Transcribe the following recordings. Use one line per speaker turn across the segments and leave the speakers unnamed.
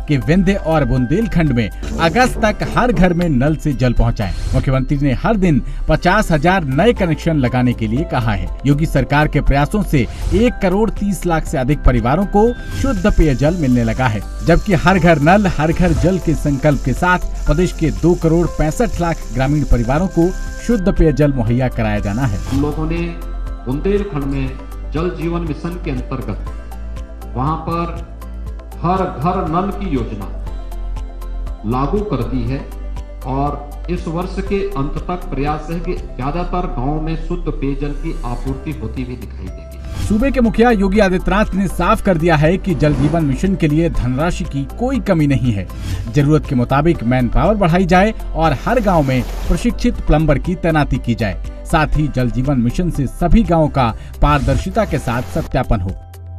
कि विंध्य और बुंदेलखंड में अगस्त तक हर घर में नल से जल पहुंचाएं। मुख्यमंत्री ने हर दिन 50,000 नए कनेक्शन लगाने के लिए कहा है। योगी सरकार के प्रयासों से 1,30,00,000 से अधिक परिवारों को शुद्ध पेयजल मिलने लगा है, जबकि हर घर नल हर घर जल के संकल्प के साथ प्रदेश के 2,65,00,000 ग्रामीण परिवारों को शुद्ध पेयजल मुहैया कराया जाना है।
हम लोगों ने बुंदेलखंड में जल जीवन मिशन के अंतर्गत वहां पर हर घर नल की योजना लागू कर दी है और इस वर्ष के अंत तक प्रयास है कि ज्यादातर गांवों में शुद्ध पेयजल की आपूर्ति होती हुई दिखाई देगी।
सूबे के मुखिया योगी आदित्यनाथ ने साफ कर दिया है कि जल जीवन मिशन के लिए धनराशि की कोई कमी नहीं है। जरूरत के मुताबिक मैन पावर बढ़ाई जाए और हर गांव में प्रशिक्षित प्लम्बर की तैनाती की जाए। साथ ही जल जीवन मिशन से सभी गांवों का पारदर्शिता के साथ सत्यापन हो।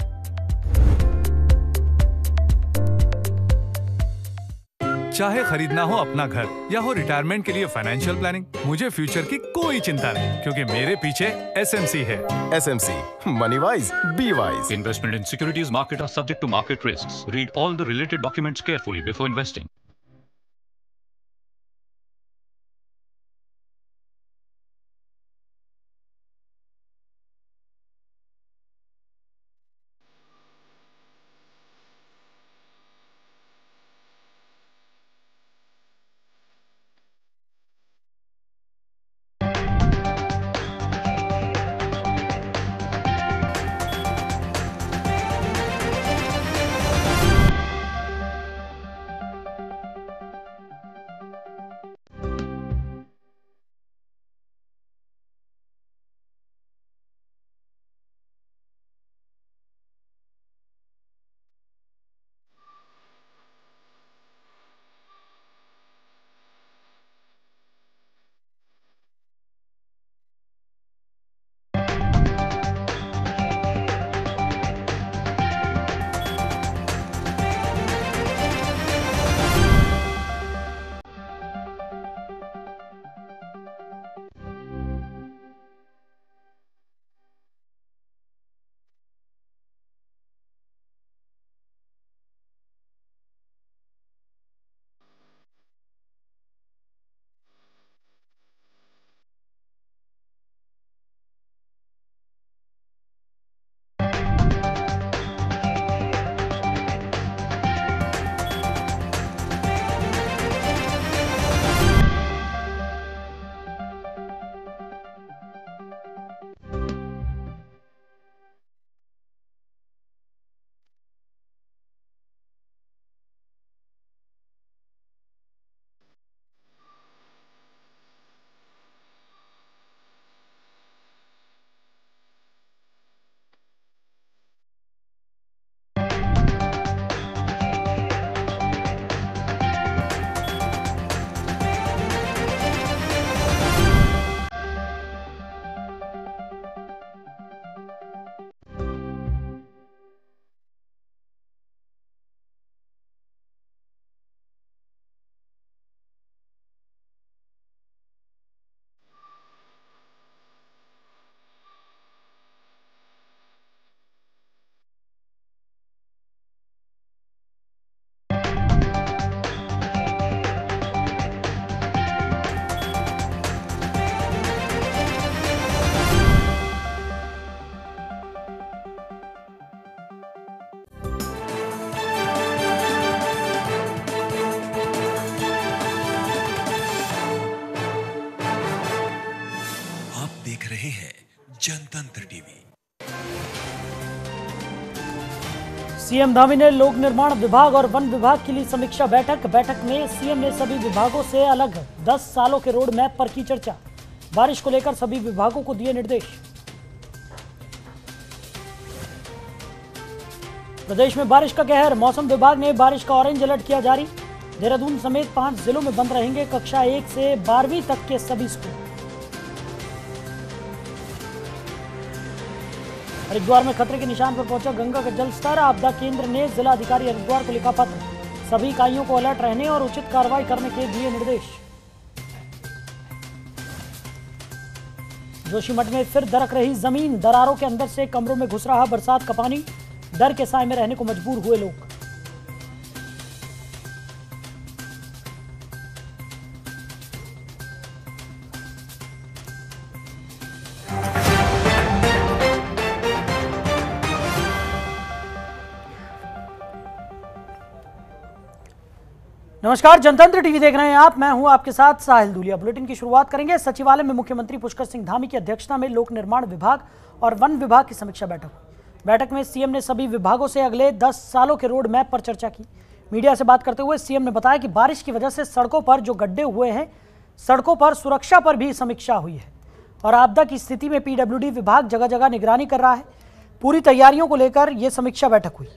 चाहे खरीदना हो अपना घर या हो रिटायरमेंट के लिए फाइनेंशियल प्लानिंग, मुझे फ्यूचर की कोई चिंता नहीं, क्योंकि मेरे पीछे एसएमसी है।
SMC, money wise be wise.
Investment in securities market are subject to market risks. Read all the related documents carefully before investing.
रहे हैं जनतंत्र टीवी।
सीएम धामी ने लोक निर्माण विभाग और वन विभाग के लिए समीक्षा बैठक में सीएम ने सभी विभागों से अलग 10 सालों के रोड मैप पर की चर्चा। बारिश को लेकर सभी विभागों को दिए निर्देश। प्रदेश में बारिश का कहर, मौसम विभाग ने बारिश का ऑरेंज अलर्ट किया जारी। देहरादून समेत 5 जिलों में बंद रहेंगे कक्षा 1 से 12वीं तक के सभी स्कूल। हरिद्वार में खतरे के निशान पर पहुंचा गंगा का जल स्तर। आपदा केंद्र ने जिला अधिकारी हरिद्वार को लिखा पत्र। सभी इकाइयों को अलर्ट रहने और उचित कार्रवाई करने के दिए निर्देश। जोशीमठ में फिर दरक रही जमीन, दरारों के अंदर से कमरों में घुस रहा बरसात का पानी। डर के साए में रहने को मजबूर हुए लोग। नमस्कार, जनतंत्र टीवी देख रहे हैं आप। मैं हूं आपके साथ साहिल दूलिया। बुलेटिन की शुरुआत करेंगे। सचिवालय में मुख्यमंत्री पुष्कर सिंह धामी की अध्यक्षता में लोक निर्माण विभाग और वन विभाग की समीक्षा बैठक हुई। बैठक में सीएम ने सभी विभागों से अगले 10 सालों के रोड मैप पर चर्चा की। मीडिया से बात करते हुए सीएम ने बताया कि बारिश की वजह से सड़कों पर जो गड्ढे हुए हैं, सड़कों पर सुरक्षा पर भी समीक्षा हुई है और आपदा की स्थिति में पीडब्ल्यूडी विभाग जगह जगह निगरानी कर रहा है। पूरी तैयारियों को लेकर यह समीक्षा बैठक हुई।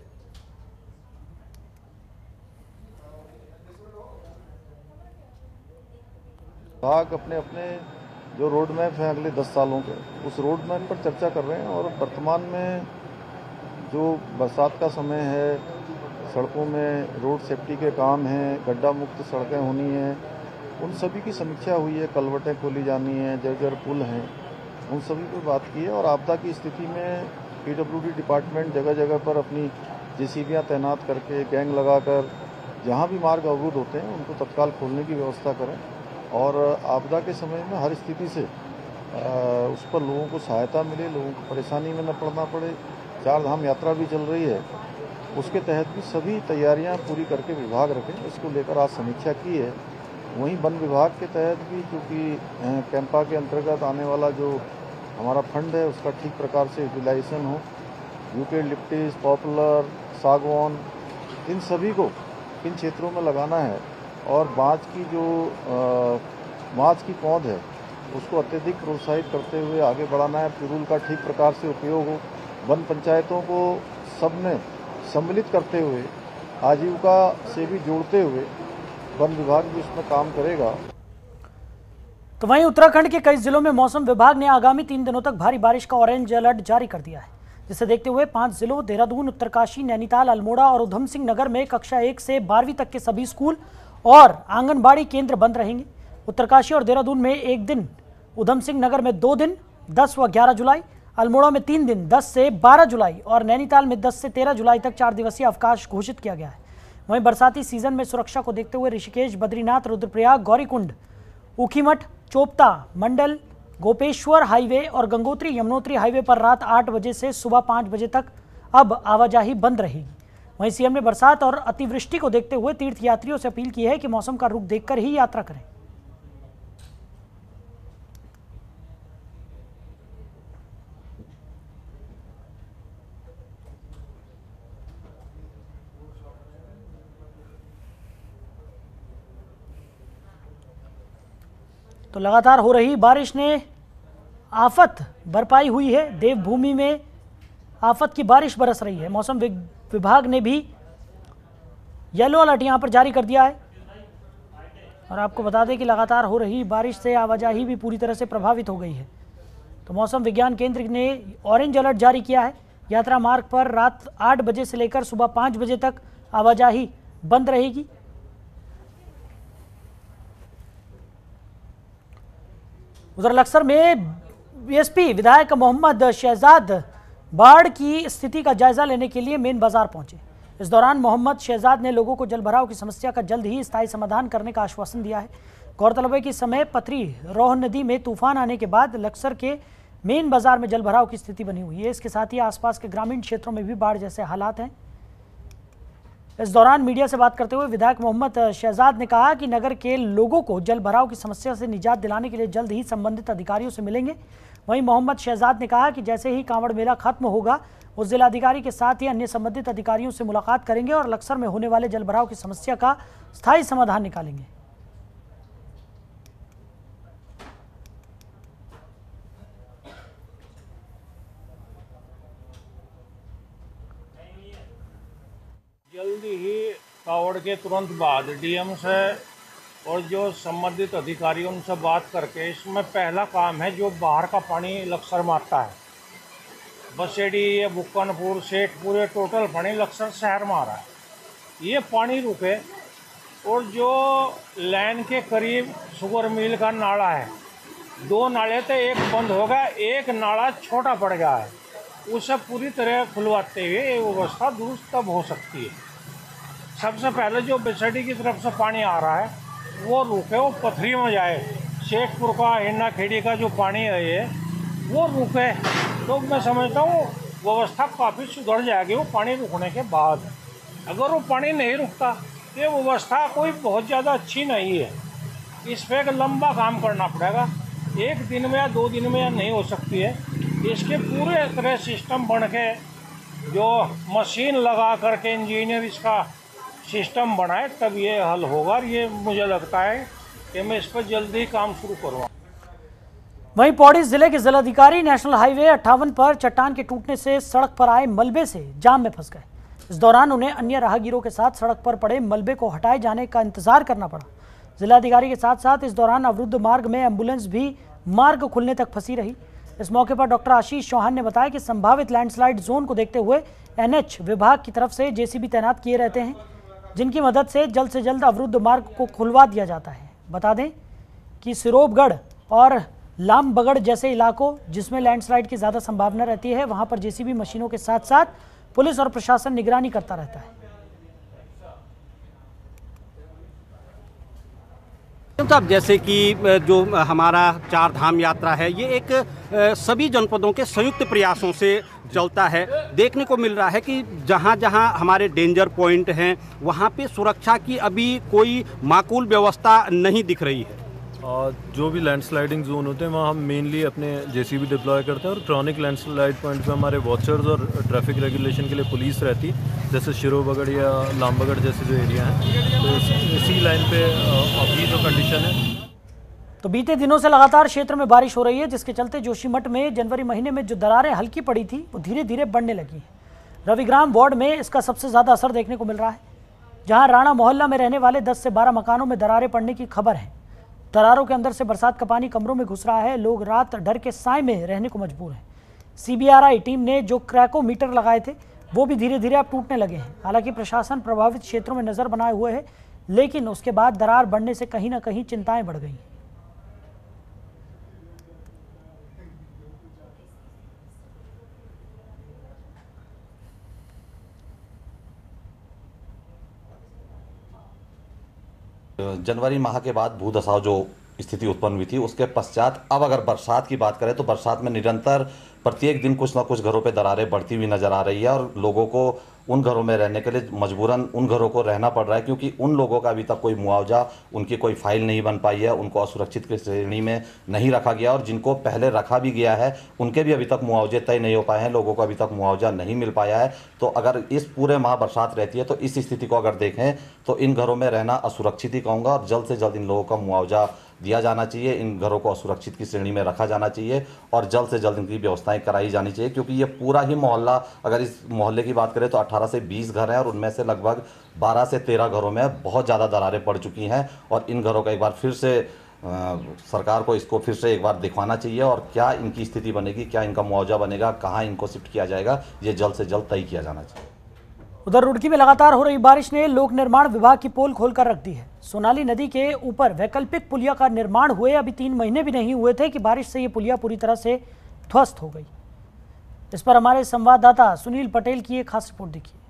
विभाग अपने अपने जो रोड मैप है अगले 10 सालों के, उस रोड मैप पर चर्चा कर रहे हैं और वर्तमान में जो बरसात का समय है, सड़कों में रोड सेफ्टी के काम हैं, गड्ढा मुक्त सड़कें होनी हैं, उन सभी की समीक्षा हुई है। कलवटें खोली जानी हैं, जर्जर पुल हैं, उन सभी पर बात की है। और आपदा की स्थिति में पीडब्ल्यूडी डिपार्टमेंट जगह जगह पर अपनी जेसीबियाँ तैनात करके, गैंग लगाकर जहाँ भी मार्ग अवरुद्ध होते हैं उनको तत्काल खोलने की व्यवस्था करें और आपदा के समय में हर स्थिति से उस पर लोगों को सहायता मिले, लोगों को परेशानी में न पड़ना पड़े। 4 धाम यात्रा भी चल रही है, उसके तहत भी सभी तैयारियां पूरी करके विभाग रखें, इसको लेकर आज समीक्षा की है। वहीं वन विभाग के तहत भी, क्योंकि कैंपा के अंतर्गत आने वाला जो हमारा फंड है उसका ठीक प्रकार से यूटिलाइजेशन हो, यूकेलिप्टिस, पॉपुलर, सागवान, इन सभी को किन क्षेत्रों में लगाना है और बाँस की पौध है उसको अत्यधिक प्रोत्साहित करते हुए आगे बढ़ाना है। पिरूल का ठीक प्रकार से उपयोग हो, वन पंचायतों को सबने सम्मिलित करते हुए, आजीविका से भी जोड़ते हुए वन विभाग भी इसमें काम करेगा।
तो वहीं उत्तराखंड के कई जिलों में मौसम विभाग ने आगामी 3 दिनों तक भारी बारिश का ऑरेंज अलर्ट जारी कर दिया है, जिसे देखते हुए 5 जिलों देहरादून, उत्तरकाशी, नैनीताल, अल्मोड़ा और उधम सिंह नगर में कक्षा 1 से 12वीं तक के सभी स्कूल और आंगनबाड़ी केंद्र बंद रहेंगे। उत्तरकाशी और देहरादून में 1 दिन, उधम सिंह नगर में 2 दिन 10 व 11 जुलाई, अल्मोड़ा में 3 दिन 10 से 12 जुलाई और नैनीताल में 10 से 13 जुलाई तक 4 दिवसीय अवकाश घोषित किया गया है। वहीं बरसाती सीजन में सुरक्षा को देखते हुए ऋषिकेश, बद्रीनाथ, रुद्रप्रयाग, गौरीकुंड, ऊखीमठ, चोपता, मंडल, गोपेश्वर हाईवे और गंगोत्री यमुनोत्री हाईवे पर रात 8 बजे से सुबह 5 बजे तक अब आवाजाही बंद रहेगी। वहीं सीएम ने बरसात और अतिवृष्टि को देखते हुए तीर्थयात्रियों से अपील की है कि मौसम का रुख देखकर ही यात्रा करें। तो लगातार हो रही बारिश ने आफत बरपाई हुई है। देवभूमि में आफत की बारिश बरस रही है। मौसम विभाग ने भी येलो अलर्ट यहां पर जारी कर दिया है और आपको बता दें कि लगातार हो रही बारिश से आवाजाही भी पूरी तरह से प्रभावित हो गई है। तो मौसम विज्ञान केंद्र ने ऑरेंज अलर्ट जारी किया है। यात्रा मार्ग पर रात 8 बजे से लेकर सुबह 5 बजे तक आवाजाही बंद रहेगी। उधर लक्सर में बीएसपी विधायक मोहम्मद शहजाद बाढ़ की स्थिति का जायजा लेने के लिए मेन बाजार पहुंचे। इस दौरान मोहम्मद शहजाद ने लोगों को जलभराव की समस्या का जल्द ही स्थायी समाधान करने का आश्वासन दिया है। गौरतलब है कि समय पथरी रोह नदी में तूफान आने के बाद लक्सर के मेन बाजार में जलभराव की स्थिति बनी हुई है। इसके साथ ही आसपास के ग्रामीण क्षेत्रों में भी बाढ़ जैसे हालात हैं। इस दौरान मीडिया से बात करते हुए विधायक मोहम्मद शहजाद ने कहा कि नगर के लोगों को जल भराव की समस्या से निजात दिलाने के लिए जल्द ही संबंधित अधिकारियों से मिलेंगे। वहीं मोहम्मद शहजाद ने कहा कि जैसे ही कांवड़ मेला खत्म होगा वो जिलाधिकारी के साथ ही अन्य संबंधित अधिकारियों से मुलाकात करेंगे और लक्सर में होने वाले जल भराव की समस्या का स्थायी समाधान निकालेंगे।
जल्दी ही कावड़ के तुरंत बाद डीएम से और जो संबंधित अधिकारियों उनसे बात करके इसमें पहला काम है जो बाहर का पानी लक्सर में आता है, बसेड़ी, ये बुक्कनपुर, सेठपुर, ये टोटल पानी लक्सर शहर में आ रहा है। ये पानी रुके और जो लाइन के करीब शुगर मिल का नाला है, 2 नाले थे, एक बंद हो गया, एक नाला छोटा पड़ गया है, उसे पूरी तरह खुलवाते हुए ये व्यवस्था दुरुस्त तब हो सकती है। सबसे पहले जो बसेड़ी की तरफ से पानी आ रहा है वो रुके, वो पथरी में जाए। शेखपुर का, हिन्ना खेड़ी का जो पानी है ये वो रुके तो मैं समझता हूँ व्यवस्था काफ़ी सुधर जाएगी वो पानी रुकने के बाद। अगर वो पानी नहीं रुकता ये व्यवस्था कोई बहुत ज़्यादा अच्छी नहीं है। इस पर एक लंबा काम करना पड़ेगा, एक दिन में या 2 दिन में या नहीं हो सकती है। इसके पूरे तरह सिस्टम बन के जो मशीन लगा करके इंजीनियर इसका सिस्टम बनाए तब ये हल होगा। ये मुझे लगता है कि मैं इस पर जल्दी काम शुरू करूँगा।
वहीं पौड़ी जिले के जिलाधिकारी नेशनल हाईवे 58 पर चट्टान के टूटने से सड़क पर आए मलबे से जाम में फंस गए। इस दौरान उन्हें अन्य राहगीरों के साथ सड़क पर पड़े मलबे को हटाए जाने का इंतजार करना पड़ा। जिलाधिकारी के साथ साथ इस दौरान अवरुद्ध मार्ग में एम्बुलेंस भी मार्ग खुलने तक फंसी रही। इस मौके पर डॉक्टर आशीष चौहान ने बताया कि संभावित लैंडस्लाइड जोन को देखते हुए एनएच विभाग की तरफ से जेसीबी तैनात किए रहते हैं, जिनकी मदद से जल्द अवरुद्ध मार्ग को खुलवा दिया जाता है। बता दें कि सिरोबगढ़ और लामबगढ़ जैसे इलाकों जिसमें लैंडस्लाइड की ज़्यादा संभावना रहती है, वहां पर जेसीबी मशीनों के साथ साथ पुलिस और प्रशासन निगरानी करता रहता है।
साहब, जैसे कि जो हमारा चार धाम यात्रा है, ये एक सभी जनपदों के संयुक्त प्रयासों से चलता है। देखने को मिल रहा है कि जहाँ जहाँ हमारे डेंजर पॉइंट हैं वहाँ पे सुरक्षा की अभी कोई माकूल व्यवस्था नहीं दिख रही है।
और जो भी लैंडस्लाइडिंग जोन होते हैं वहाँ हम मेनली अपने जेसीबी डिप्लॉय करते हैं और क्रॉनिक लैंडस्लाइड पॉइंट पे हमारे वॉचर्स और ट्रैफिक रेगुलेशन के लिए पुलिस रहती, जैसे शिरोबगढ़ या लामबगढ़ जैसे जो एरिया हैं, तो इसी लाइन पे अभी जो कंडीशन है।
तो बीते दिनों से लगातार क्षेत्र में बारिश हो रही है, जिसके चलते जोशीमठ में जनवरी महीने में जो दरारें हल्की पड़ी थी वो धीरे धीरे बढ़ने लगी है। रविग्राम वार्ड में इसका सबसे ज़्यादा असर देखने को मिल रहा है, जहाँ राणा मोहल्ला में रहने वाले 10 से 12 मकानों में दरारें पड़ने की खबर है। दरारों के अंदर से बरसात का पानी कमरों में घुस रहा है, लोग रात डर के साए में रहने को मजबूर हैं। CBRI टीम ने जो क्रैकोमीटर लगाए थे वो भी धीरे धीरे अब टूटने लगे हैं। हालांकि प्रशासन प्रभावित क्षेत्रों में नजर बनाए हुए है, लेकिन उसके बाद दरार बढ़ने से कहीं ना कहीं चिंताएं बढ़ गई।
जनवरी माह के बाद भूदशाव जो स्थिति उत्पन्न हुई थी, उसके पश्चात अब अगर बरसात की बात करें तो बरसात में निरंतर प्रत्येक दिन कुछ ना कुछ घरों पे दरारें बढ़ती हुई नज़र आ रही है और लोगों को उन घरों में रहने के लिए मजबूरन उन घरों को रहना पड़ रहा है, क्योंकि उन लोगों का अभी तक कोई मुआवजा, उनकी कोई फाइल नहीं बन पाई है, उनको असुरक्षित की श्रेणी में नहीं रखा गया और जिनको पहले रखा भी गया है उनके भी अभी तक मुआवजे तय नहीं हो पाए हैं, लोगों को अभी तक मुआवजा नहीं मिल पाया है। तो अगर इस पूरे माह बरसात रहती है तो इस स्थिति को अगर देखें तो इन घरों में रहना असुरक्षित ही कहूँगा और जल्द से जल्द इन लोगों का मुआवजा दिया जाना चाहिए, इन घरों को असुरक्षित की श्रेणी में रखा जाना चाहिए और जल्द से जल्द इनकी व्यवस्थाएं कराई जानी चाहिए, क्योंकि ये पूरा ही मोहल्ला, अगर इस मोहल्ले की बात करें तो 18 से 20 घर हैं और उनमें से लगभग 12 से 13 घरों में बहुत ज़्यादा दरारें पड़ चुकी हैं और इन घरों का एक बार फिर से सरकार को इसको फिर से एक बार दिखवाना चाहिए और क्या इनकी स्थिति बनेगी, क्या इनका मुआवजा बनेगा, कहाँ इनको शिफ्ट किया जाएगा, ये जल्द से जल्द तय किया जाना चाहिए।
उधर रुड़की में लगातार हो रही बारिश ने लोक निर्माण विभाग की पोल खोलकर रख दी है। सोनाली नदी के ऊपर वैकल्पिक पुलिया का निर्माण हुए अभी 3 महीने भी नहीं हुए थे कि बारिश से ये पुलिया पूरी तरह से ध्वस्त हो गई। इस पर हमारे संवाददाता सुनील पटेल की एक खास रिपोर्ट देखिए।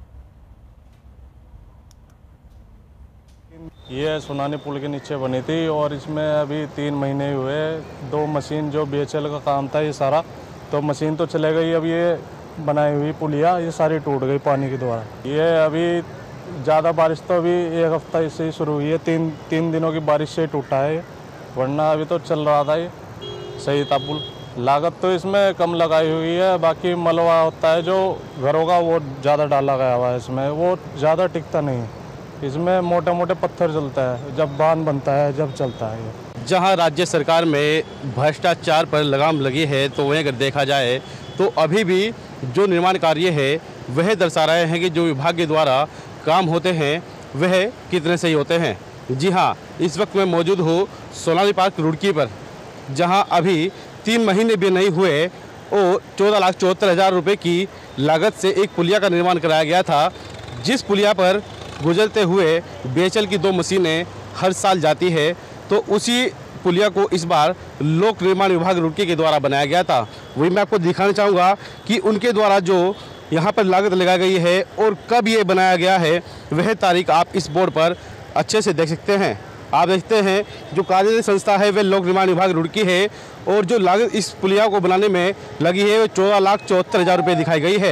ये सोनाली पुल के नीचे बनी थी और इसमें अभी 3 महीने हुए। 2 मशीन जो BHL का काम था ये सारा, तो मशीन तो चले गई, अब ये बनाई हुई पुलिया ये सारी टूट गई पानी के द्वारा। ये अभी ज़्यादा बारिश तो अभी 1 हफ्ता इससे ही शुरू हुई है, 3 दिनों की बारिश से ही टूटा है, वरना अभी तो चल रहा था, ये सही था पुल। लागत तो इसमें कम लगाई हुई है, बाकी मलबा होता है जो घरों का वो ज़्यादा डाला गया हुआ है इसमें, वो ज़्यादा टिकता नहीं है। इसमें मोटे मोटे पत्थर चलता है, जब बांध बनता है जब चलता है ये।
जहाँ राज्य सरकार में भ्रष्टाचार पर लगाम लगी है तो वहीं अगर देखा जाए तो अभी भी जो निर्माण कार्य है वह दर्शा रहे हैं कि जो विभाग के द्वारा काम होते हैं वह कितने सही होते हैं। जी हाँ, इस वक्त मैं मौजूद हूँ सोनाली पार्क रुड़की पर, जहाँ अभी 3 महीने भी नहीं हुए और 14,74,000 रुपये की लागत से एक पुलिया का निर्माण कराया गया था, जिस पुलिया पर गुजरते हुए BHL की 2 मशीनें हर साल जाती है। तो उसी पुलिया को इस बार लोक निर्माण विभाग रुड़की के द्वारा बनाया गया था। वही मैं आपको दिखाना चाहूँगा कि उनके द्वारा जो यहाँ पर लागत लगाई गई है और कब ये बनाया गया है वह तारीख आप इस बोर्ड पर अच्छे से देख सकते हैं। आप देखते हैं जो कार्यकारी संस्था है वह लोक निर्माण विभाग रुड़की है और जो लागत इस पुलिया को बनाने में लगी है वह 14,74,000 रुपये दिखाई गई है।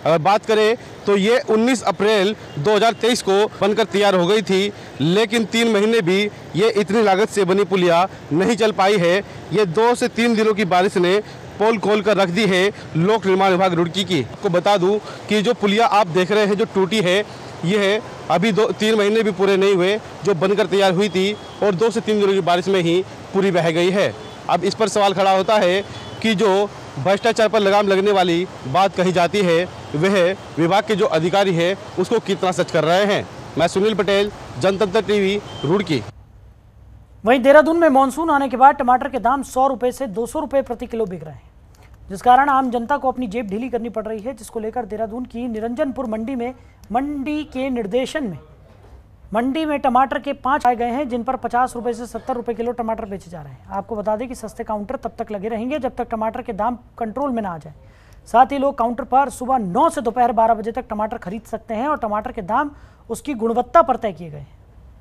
अगर बात करें तो ये 19 अप्रैल 2023 को बनकर तैयार हो गई थी, लेकिन 3 महीने भी ये इतनी लागत से बनी पुलिया नहीं चल पाई है। ये 2 से 3 दिनों की बारिश ने पोल खोल कर रख दी है लोक निर्माण विभाग रुड़की की। आपको बता दूं कि जो पुलिया आप देख रहे हैं जो टूटी है, ये अभी 2-3 महीने भी पूरे नहीं हुए जो बनकर तैयार हुई थी और 2 से 3 दिनों की बारिश में ही पूरी बह गई है। अब इस पर सवाल खड़ा होता है कि जो भ्रष्टाचार पर लगाम लगने वाली बात कही जाती है, वह विभाग के जो अधिकारी है उसको कितना सच कर रहे हैं। मैं सुनील पटेल, जनतंत्र टीवी, रुड़की।
वहीं देहरादून में मानसून आने के बाद टमाटर के दाम 100 रुपये से 200 रुपये प्रति किलो बिक रहे हैं, जिस कारण आम जनता को अपनी जेब ढीली करनी पड़ रही है, जिसको लेकर देहरादून की निरंजनपुर मंडी में मंडी के निर्देशन में मंडी में टमाटर के 5 आए गए हैं, जिन पर 50 रुपये से 70 रुपये किलो टमाटर बेचे जा रहे हैं। आपको बता दें कि सस्ते काउंटर तब तक लगे रहेंगे जब तक टमाटर के दाम कंट्रोल में ना आ जाए। साथ ही लोग काउंटर पर सुबह 9 से दोपहर 12 बजे तक टमाटर खरीद सकते हैं और टमाटर के दाम उसकी गुणवत्ता पर तय किए गए हैं।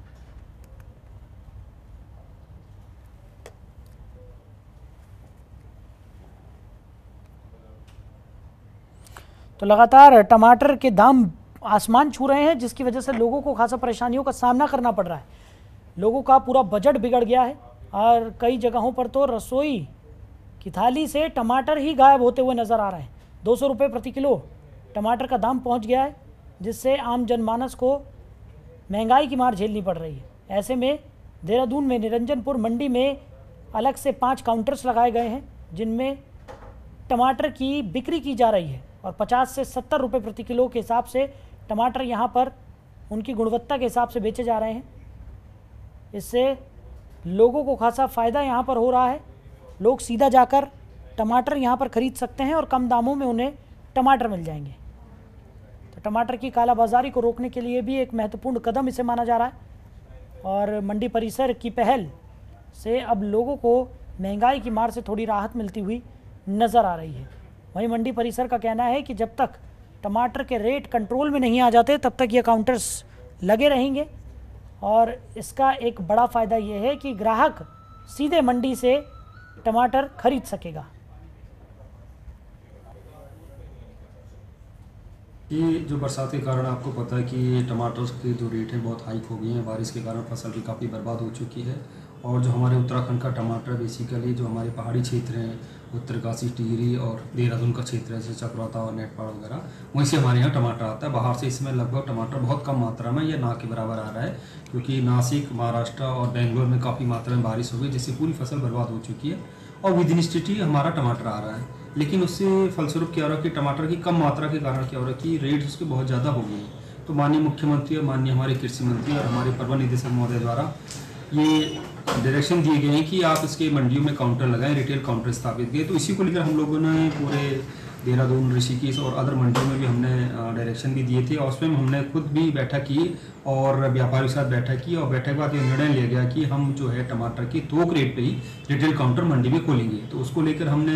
तो लगातार टमाटर के दाम आसमान छू रहे हैं, जिसकी वजह से लोगों को खासा परेशानियों का सामना करना पड़ रहा है। लोगों का पूरा बजट बिगड़ गया है और कई जगहों पर तो रसोई की थाली से टमाटर ही गायब होते हुए नज़र आ रहे हैं। 200 रुपये प्रति किलो टमाटर का दाम पहुंच गया है, जिससे आम जनमानस को महंगाई की मार झेलनी पड़ रही है। ऐसे में देहरादून में निरंजनपुर मंडी में अलग से 5 काउंटर्स लगाए गए हैं, जिनमें टमाटर की बिक्री की जा रही है और 50 से 70 रुपये प्रति किलो के हिसाब से टमाटर यहाँ पर उनकी गुणवत्ता के हिसाब से बेचे जा रहे हैं। इससे लोगों को खासा फ़ायदा यहाँ पर हो रहा है। लोग सीधा जाकर टमाटर यहाँ पर ख़रीद सकते हैं और कम दामों में उन्हें टमाटर मिल जाएंगे। तो टमाटर की कालाबाजारी को रोकने के लिए भी एक महत्वपूर्ण कदम इसे माना जा रहा है और मंडी परिसर की पहल से अब लोगों को महंगाई की मार से थोड़ी राहत मिलती हुई नज़र आ रही है। वहीं मंडी परिसर का कहना है कि जब तक टमाटर के रेट कंट्रोल में नहीं आ जाते तब तक ये काउंटर्स लगे रहेंगे और इसका एक बड़ा फ़ायदा ये है कि ग्राहक सीधे मंडी से टमाटर खरीद सकेगा।
ये जो बरसात के कारण आपको पता है कि टमाटर के जो रेट हैं बहुत हाइक हो गए हैं। बारिश के कारण फसल भी काफ़ी बर्बाद हो चुकी है और जो हमारे उत्तराखंड का टमाटर बेसिकली जो हमारे पहाड़ी क्षेत्र हैं, उत्तरकाशी, टिहरी और देहरादून का क्षेत्र है जैसे चक्राता और नेटपाड़ वगैरह, वहीं से हमारे यहाँ टमाटर आता है। बाहर से इसमें लगभग टमाटर बहुत कम मात्रा में या ना के बराबर आ रहा है, क्योंकि नासिक, महाराष्ट्र और बेंगलोर में काफ़ी मात्रा में बारिश हो गई जिससे पूरी फसल बर्बाद हो चुकी है और विद इन स्टेट हमारा टमाटर आ रहा है। लेकिन उससे फलस्वरूप क्या हो रहा है कि टमाटर की कम मात्रा के कारण क्या हो रहा है कि रेट उसके बहुत ज़्यादा हो गए हैं। तो माननीय मुख्यमंत्री और माननीय हमारे कृषि मंत्री और हमारे प्रबंध निदेशक महोदय द्वारा ये डायरेक्शन दिए गए हैं कि आप इसके मंडियों में काउंटर लगाएं, रिटेल काउंटर स्थापित किए। तो इसी को लेकर हम लोगों ने पूरे देहरादून, ऋषिकेश और अदर मंडियों में भी हमने डायरेक्शन भी दिए थे और उसमें हमने खुद भी बैठक की और व्यापारियों के साथ बैठक की और बैठक के बाद ये निर्णय लिया गया कि हम जो है टमाटर की थोक रेट पे ही रिटेल काउंटर मंडी में खोलेंगे। तो उसको लेकर हमने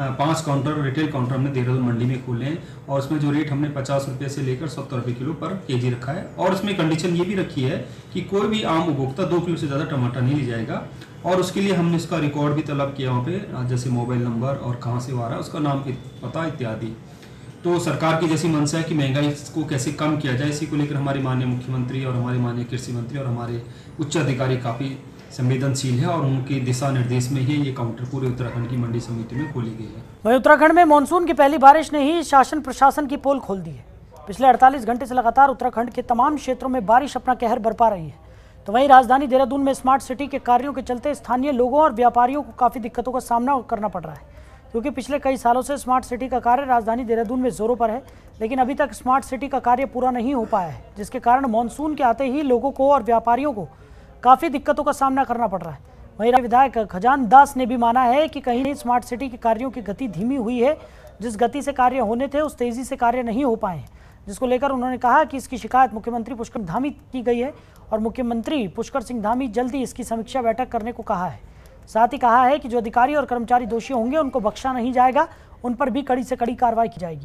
5 काउंटर, रिटेल काउंटर हमने देहरादून मंडी में खोले हैं और उसमें जो रेट हमने 50 रुपये से लेकर 70 रुपये किलो पर केजी रखा है और उसमें कंडीशन ये भी रखी है कि कोई भी आम उपभोक्ता 2 किलो से ज़्यादा टमाटर नहीं ले जाएगा और उसके लिए हमने इसका रिकॉर्ड भी तलब किया वहाँ पे, जैसे मोबाइल नंबर और कहाँ से वो आ रहा है, उसका नाम, पता इत्यादि। तो सरकार की जैसी मंशा है कि महंगाई को कैसे कम किया जाए, इसी को लेकर हमारे माननीय मुख्यमंत्री और हमारे माननीय कृषि मंत्री और हमारे उच्च अधिकारी काफ़ी संवेदनशील है और उनके दिशा निर्देश में ही ये काउंटर पूरे उत्तराखंड की मंडी समिति में खोली गई है।
वहीं उत्तराखंड में मानसून की पहली बारिश ने ही शासन प्रशासन की पोल खोल दी है। पिछले 48 घंटे से लगातार उत्तराखंड के तमाम क्षेत्रों में बारिश अपना कहर बरपा रही है। तो वहीं राजधानी देहरादून में स्मार्ट सिटी के कार्यों के चलते स्थानीय लोगों और व्यापारियों को काफ़ी दिक्कतों का सामना करना पड़ रहा है, क्योंकि पिछले कई सालों से स्मार्ट सिटी का कार्य राजधानी देहरादून में जोरों पर है, लेकिन अभी तक स्मार्ट सिटी का कार्य पूरा नहीं हो पाया है, जिसके कारण मानसून के आते ही लोगों को और व्यापारियों को काफ़ी दिक्कतों का सामना करना पड़ रहा है। वहीं विधायक खजान दास ने भी माना है कि कहीं स्मार्ट सिटी के कार्यों की गति धीमी हुई है, जिस गति से कार्य होने थे उस तेज़ी से कार्य नहीं हो पाए हैं, जिसको लेकर उन्होंने कहा कि इसकी शिकायत मुख्यमंत्री पुष्कर धामी की गई है और मुख्यमंत्री पुष्कर सिंह धामी जल्दी इसकी समीक्षा बैठक करने को कहा है। साथ ही कहा है कि जो अधिकारी और कर्मचारी दोषी होंगे उनको बख्शा नहीं जाएगा, उन पर भी कड़ी से कड़ी कार्रवाई की जाएगी।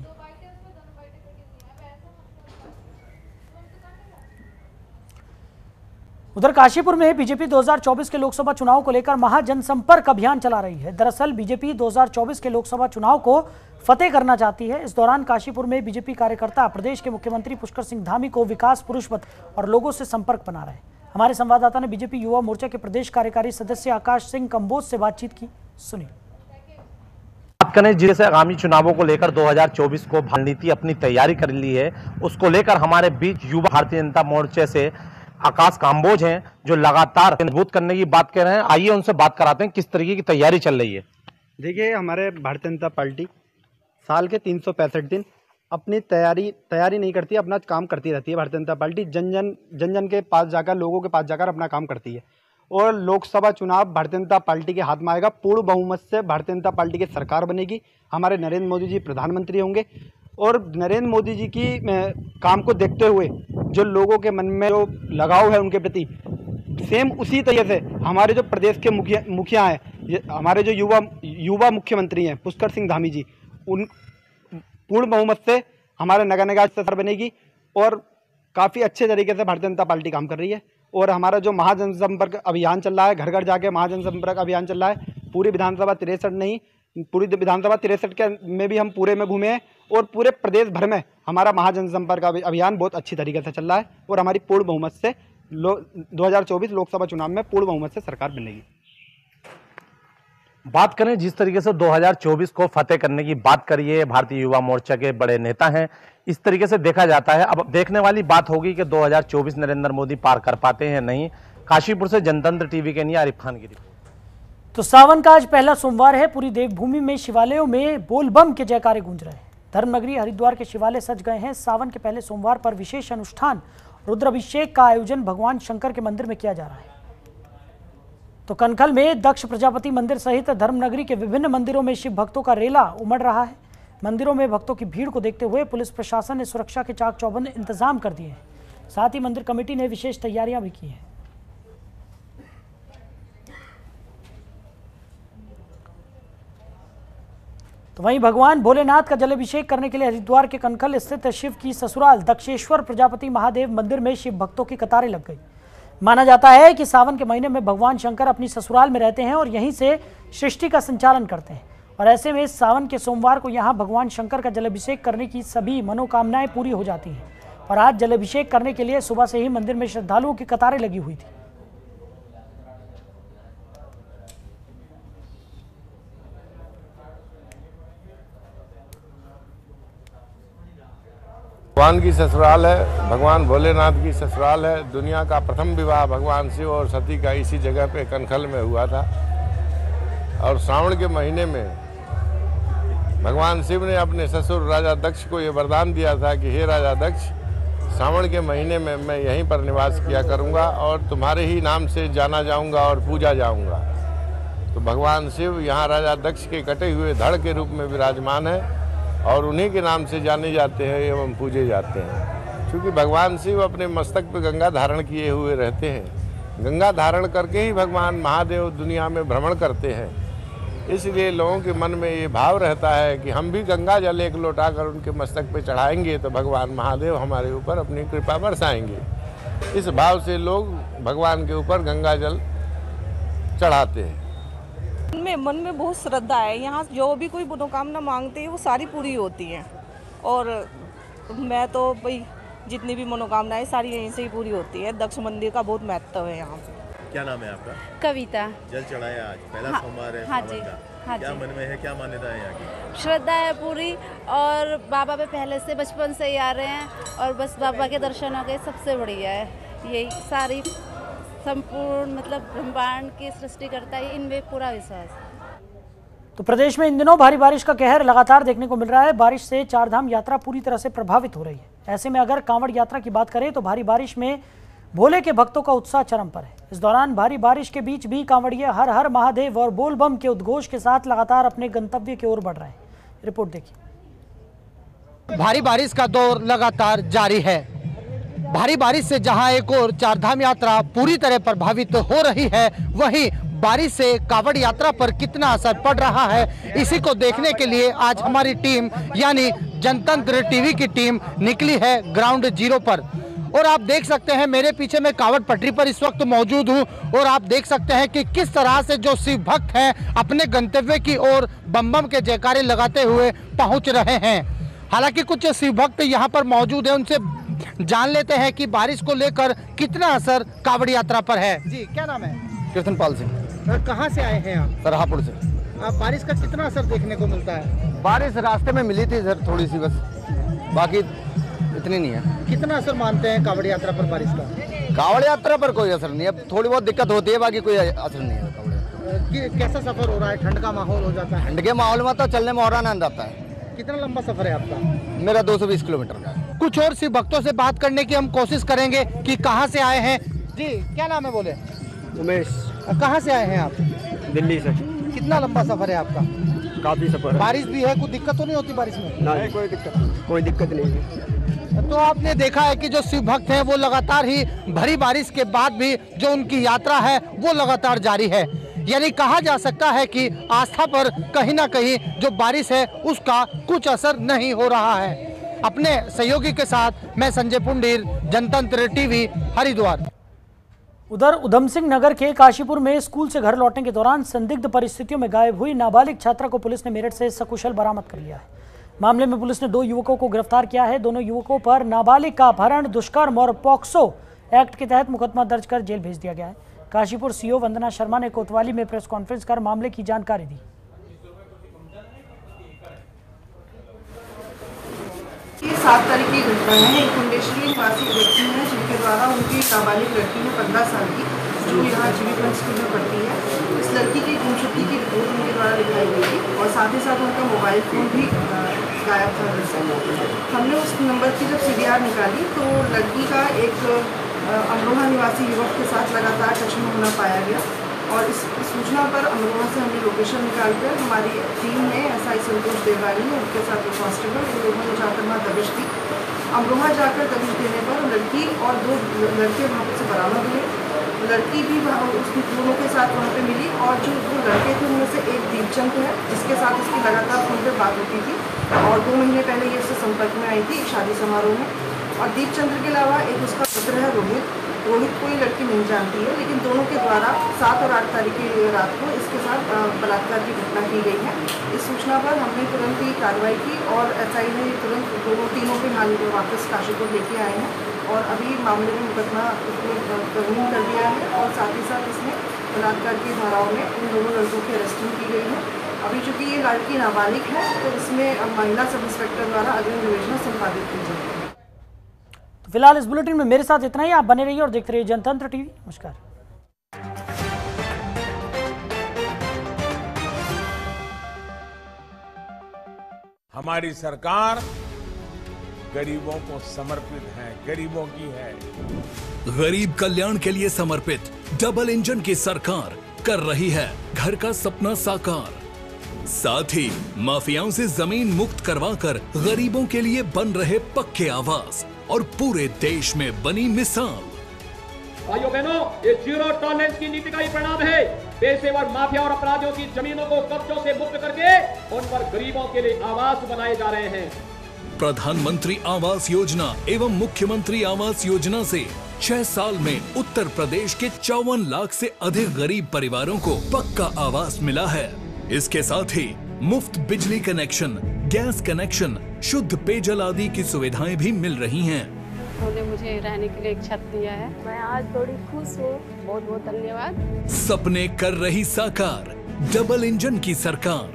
उधर काशीपुर में बीजेपी 2024 के लोकसभा चुनाव को लेकर महाजनसंपर्क अभियान चला रही है। दरअसल बीजेपी 2024 के लोकसभा चुनाव को फतेह करना चाहती है। इस दौरान काशीपुर में बीजेपी कार्यकर्ता प्रदेश के मुख्यमंत्री पुष्कर सिंह धामी को विकास पुरुष और लोगों से संपर्क बना रहे हैं। हमारे संवाददाता ने बीजेपी युवा मोर्चा के प्रदेश कार्यकारी सदस्य आकाश सिंह कंबोज से बातचीत की, सुनिए।
बात करें जिसे आगामी चुनावों को लेकर 2024 को रणनीति अपनी तैयारी कर ली है, उसको लेकर हमारे बीच युवा भारतीय जनता मोर्चे से आकाश काम्बोज हैं जो लगातार मजबूत करने की बात कर रहे हैं। आइए उनसे बात कराते हैं किस तरीके की तैयारी चल रही है।
देखिए, हमारे भारतीय जनता पार्टी साल के 365 दिन अपनी तैयारी नहीं करती, अपना काम करती रहती है। भारतीय जनता पार्टी जन जन के पास जाकर, लोगों के पास जाकर अपना काम करती है। और लोकसभा चुनाव भारतीय जनता पार्टी के हाथ में आएगा। पूर्ण बहुमत से भारतीय जनता पार्टी की सरकार बनेगी। हमारे नरेंद्र मोदी जी प्रधानमंत्री होंगे और नरेंद्र मोदी जी की काम को देखते हुए जो लोगों के मन में जो लगाव है उनके प्रति, सेम उसी तरीके से हमारे जो प्रदेश के मुखिया हैं, हमारे जो युवा मुख्यमंत्री हैं पुष्कर सिंह धामी जी, उन पूर्ण बहुमत से हमारे नगर निगम सरकार बनेगी और काफ़ी अच्छे तरीके से भारतीय जनता पार्टी काम कर रही है। और हमारा जो महाजनसंपर्क अभियान चल रहा है, घर घर जाके महाजनसंपर्क अभियान चल रहा है, पूरी विधानसभा 63 के में भी हम पूरे में घूमे हैं और पूरे प्रदेश भर में हमारा महाजनसंपर्क अभियान बहुत अच्छी तरीके से चल रहा है और हमारी पूर्ण बहुमत से 2024 लोकसभा चुनाव में पूर्ण बहुमत से सरकार बनेगी।
बात करें जिस तरीके से 2024 को फतेह करने की बात करिए, भारतीय युवा मोर्चा के बड़े नेता हैं, इस तरीके से देखा जाता है। अब देखने वाली बात होगी कि 2024 नरेंद्र मोदी पार कर पाते हैं नहीं। काशीपुर से जनतंत्र टीवी के लिए आरिफ खान गिरी।
तो सावन का आज पहला सोमवार है। पूरी देवभूमि में शिवालयों में बोलबम के जयकारे गूंज रहे हैं। धर्मनगरी हरिद्वार के शिवालय सज गए हैं। सावन के पहले सोमवार पर विशेष अनुष्ठान रुद्राभिषेक का आयोजन भगवान शंकर के मंदिर में किया जा रहा है। तो कनखल में दक्ष प्रजापति मंदिर सहित धर्मनगरी के विभिन्न मंदिरों में शिव भक्तों का रेला उमड़ रहा है। मंदिरों में भक्तों की भीड़ को देखते हुए पुलिस प्रशासन ने सुरक्षा के चाक चौबंद इंतजाम कर दिए हैं। साथ ही मंदिर कमेटी ने विशेष तैयारियां भी की हैं। तो वहीं भगवान भोलेनाथ का जलाभिषेक करने के लिए हरिद्वार के कनखल स्थित शिव की ससुराल दक्षेश्वर प्रजापति महादेव मंदिर में शिव भक्तों की कतारें लग गई। माना जाता है कि सावन के महीने में भगवान शंकर अपनी ससुराल में रहते हैं और यहीं से सृष्टि का संचालन करते हैं। और ऐसे में सावन के सोमवार को यहां भगवान शंकर का जलाभिषेक करने की सभी मनोकामनाएं पूरी हो जाती हैं। और आज जलाभिषेक करने के लिए सुबह से ही मंदिर में श्रद्धालुओं की कतारें लगी हुई थी।
भगवान की ससुराल है, भगवान भोलेनाथ की ससुराल है। दुनिया का प्रथम विवाह भगवान शिव और सती का इसी जगह पे कनखल में हुआ था। और श्रावण के महीने में भगवान शिव ने अपने ससुर राजा दक्ष को ये वरदान दिया था कि हे राजा दक्ष, श्रावण के महीने में मैं यहीं पर निवास किया करूंगा और तुम्हारे ही नाम से जाना जाऊंगा और पूजा जाऊंगा। तो भगवान शिव यहाँ राजा दक्ष के कटे हुए धड़ के रूप में विराजमान है और उन्हीं के नाम से जाने जाते हैं एवं पूजे जाते हैं। क्योंकि भगवान शिव अपने मस्तक पर गंगा धारण किए हुए रहते हैं। गंगा धारण करके ही भगवान महादेव दुनिया में भ्रमण करते हैं। इसलिए लोगों के मन में ये भाव रहता है कि हम भी गंगा जल एक लौटाकर उनके मस्तक पे चढ़ाएंगे तो भगवान महादेव हमारे ऊपर अपनी कृपा बरसाएंगे। इस भाव से लोग भगवान के ऊपर गंगा जल चढ़ाते हैं।
मन में बहुत श्रद्धा है। यहाँ जो भी कोई मनोकामना मांगते हैं वो सारी पूरी होती हैं। और मैं तो भाई जितनी भी मनोकामनाएं सारी यहीं से ही पूरी होती है। दक्ष मंदिर का बहुत महत्व है यहाँ पे।
क्या नाम है आपका?
कविता।
जल चढ़ाया आज, पहला सोमवार है।
हाँ जी, हाँ
क्या
जी।
मन में है, क्या मान्यता है यहाँ की?
श्रद्धा है पूरी और बाबा पे पहले से बचपन से ही आ रहे हैं और बस बाबा के दर्शन हो गए, सबसे बढ़िया है। यही सारी संपूर्ण मतलब ब्रह्मांड की सृष्टि करता है, इनमें पूरा विश्वास है।
तो प्रदेश में इन दिनों भारी बारिश का कहर लगातार देखने को मिल रहा है। बारिश से चारधाम यात्रा पूरी तरह से प्रभावित हो रही है। ऐसे में अगर कांवड़ यात्रा की बात करें तो भारी बारिश में भोले के भक्तों का उत्साह चरम पर है। इस दौरान भारी बारिश के बीच भी कांवड़िए हर हर महादेव और बोल बम के उद्घोष के साथ लगातार अपने गंतव्य की ओर बढ़ रहे हैं। रिपोर्ट देखिए।
भारी बारिश का दौर लगातार जारी है। भारी बारिश से जहां एक और चारधाम यात्रा पूरी तरह प्रभावित हो रही है, वहीं बारिश से कांवड़ यात्रा पर कितना असर पड़ रहा है, इसी को देखने के लिए आज हमारी टीम यानी जनतंत्र टीवी की टीम निकली है ग्राउंड जीरो पर। और आप देख सकते हैं मेरे पीछे मैं कावड़ पटरी पर इस वक्त मौजूद हूं और आप देख सकते हैं कि किस तरह से जो शिव भक्त हैं अपने गंतव्य की ओर बम बम के जयकारे लगाते हुए पहुंच रहे हैं। हालांकि कुछ शिव भक्त यहां पर मौजूद हैं, उनसे जान लेते हैं कि बारिश को लेकर कितना असर कावड़ यात्रा पर है। जी क्या नाम है?
कृष्णपाल सिंह।
कहाँ से आए हैं आप?
सरहापुर से।
बारिश का कितना असर देखने को मिलता है?
बारिश रास्ते में मिली थी सर, थोड़ी सी, बस बाकी इतनी नहीं है।
कितना असर मानते हैं कावड़ यात्रा पर बारिश का?
कावड़ यात्रा पर कोई असर नहीं है, थोड़ी बहुत दिक्कत होती है, बाकी कोई असर नहीं है।
कैसा सफर हो रहा है? ठंड का माहौल हो जाता है?
ठंड के माहौल में तो चलने में और आनंद आता है।
कितना लंबा सफर है आपका?
मेरा 220 किलोमीटर का।
कुछ और शिव भक्तों से बात करने की हम कोशिश करेंगे कि कहाँ से आए हैं। जी क्या नाम है? बोले।
उमेश।
कहाँ से आए हैं आप?
दिल्ली से।
कितना लंबा सफर है आपका?
काफी सफर है।
बारिश भी है, कुछ दिक्कत तो नहीं होती बारिश में?
नहीं, कोई दिक्कत नहीं है।
तो आपने देखा है कि जो शिव भक्त हैं वो लगातार ही भरी बारिश के बाद भी जो उनकी यात्रा है वो लगातार जारी है। यानी कहा जा सकता है कि आस्था पर कहीं ना कहीं जो बारिश है उसका कुछ असर नहीं हो रहा है। अपने सहयोगी के साथ मैं संजय पुंडीर, जनतंत्र टीवी, हरिद्वार। उधर उधम सिंह नगर के काशीपुर में स्कूल से घर लौटने के दौरान संदिग्ध परिस्थितियों में गायब हुई नाबालिग छात्रा को पुलिस ने मेरठ से सकुशल बरामद कर लिया है। मामले में पुलिस ने 2 युवकों को गिरफ्तार किया है। दोनों युवकों पर नाबालिग का अपहरण, दुष्कर्म और पॉक्सो एक्ट के तहत मुकदमा दर्ज कर जेल भेज दिया गया है। काशीपुर सीओ वंदना शर्मा ने कोतवाली में प्रेस कॉन्फ्रेंस कर मामले की जानकारी दी।
ये 7 तारीख की घटना है। एक कुंडेश्वरी निवासी व्यक्ति है जिनके द्वारा उनकी नाबालिग लड़की है 15 साल की, जो यहाँ जीवीगंज स्कूल में पढ़ती है, इस लड़की की गुमशुदगी की रिपोर्ट उनके द्वारा लिखाई गई थी और साथ ही साथ उनका मोबाइल फ़ोन भी गायब था घर से। हमने उस नंबर की जब CDR निकाली तो लड़की का एक अमरोहा निवासी युवक के साथ लगातार टच में होना पाया गया और इस सूचना पर अमरोहा से हमने लोकेशन निकालकर हमारी टीम ने SI संतोष देवानी उनके साथ एक कांस्टेबल, इन लोगों ने जाकर वहाँ दबिश दी। अमरोहा जाकर दबिश देने पर लड़की और 2 लड़के वहाँ से बरामद हुए। लड़की भी उसकी दोनों के साथ वहाँ पे मिली और जो 2 लड़के थे उनमें से एक दीपचंद है जिसके साथ उसकी लगातार फोन पर बात होती थी और 2 महीने पहले ये उससे संपर्क में आई थी शादी समारोह में। और दीपचंद्र के अलावा एक उसका पुत्र है रोहित कोई लड़की नहीं जानती है, लेकिन दोनों के द्वारा 7 और 8 तारीख की रात को इसके साथ बलात्कार की घटना की गई है। इस सूचना पर हमने तुरंत ही कार्रवाई की और SI ने तुरंत तीनों के हाल वापस काशीपुर लेके आए हैं और अभी मामले में मुकदमा तहमीन कर दिया है और साथ ही साथ इसमें बलात्कार की धाराओं में इन दोनों लड़कों की अरेस्टिंग की गई है। अभी चूँकि ये लड़की नाबालिग है तो इसमें महिला सब इंस्पेक्टर द्वारा अग्रिम विवेचना संपादित की जाएगी।
तो फिलहाल इस बुलेटिन में मेरे साथ इतना ही। आप बने रहिए और देखते रहिए जनतंत्र टीवी। नमस्कार।
हमारी सरकार गरीबों को समर्पित है, गरीबों की है।
गरीब कल्याण के लिए समर्पित डबल इंजन की सरकार कर रही है घर का सपना साकार। साथ ही माफियाओं से जमीन मुक्त करवाकर गरीबों के लिए बन रहे पक्के आवास और पूरे देश में बनी मिसाल।
भाइयों बहनों, ये जीरो टॉलरेंस की नीति का ही परिणाम है। पेशेवर माफिया और अपराधियों की जमीनों को कब्जों से मुक्त करके उन पर गरीबों के लिए आवास बनाए जा रहे हैं।
प्रधानमंत्री आवास योजना एवं मुख्यमंत्री आवास योजना से 6 साल में उत्तर प्रदेश के 54 लाख से अधिक गरीब परिवारों को पक्का आवास मिला है। इसके साथ ही मुफ्त बिजली कनेक्शन, गैस कनेक्शन, शुद्ध पेयजल आदि की सुविधाएं भी मिल रही हैं।
उन्होंने मुझे रहने के लिए एक छत दिया है। मैं आज बड़ी खुश हूँ। बहुत बहुत धन्यवाद।
सपने कर रही साकार डबल इंजन की सरकार।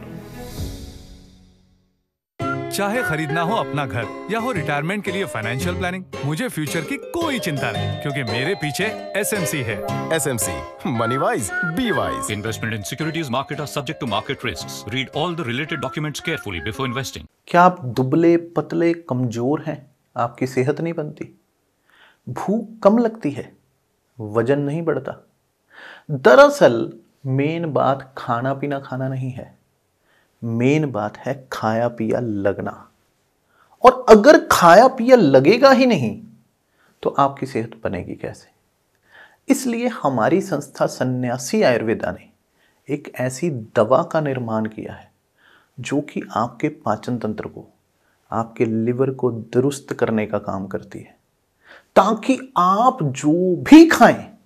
चाहे खरीदना हो अपना घर या हो रिटायरमेंट के लिए फाइनेंशियल प्लानिंग, मुझे फ्यूचर की कोई चिंता नहीं, क्योंकि मेरे पीछे SMC है।
SMC, money wise, be wise.
Investment in securities market are subject to market risks. Read all the related documents carefully before investing.
क्या आप दुबले पतले कमजोर हैं? आपकी सेहत नहीं बनती, भूख कम लगती है, वजन नहीं बढ़ता? दरअसल मेन बात खाना पीना खाना नहीं है, मेन बात है खाया पिया लगना। और अगर खाया पिया लगेगा ही नहीं तो आपकी सेहत बनेगी कैसे? इसलिए हमारी संस्था सन्यासी आयुर्वेदा ने एक ऐसी दवा का निर्माण किया है जो कि आपके पाचन तंत्र को, आपके लिवर को दुरुस्त करने का काम करती है। ताकि आप जो भी खाएं